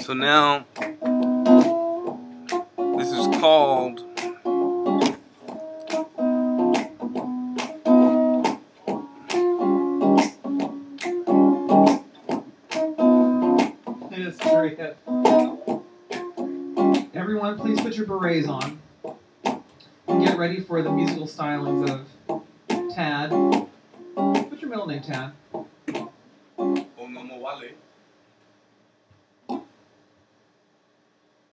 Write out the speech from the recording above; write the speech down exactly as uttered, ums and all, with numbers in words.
So now, this is called It is very good. Everyone, please put your berets on and get ready for the musical stylings of Tad. What's your middle name, Tad? Wale.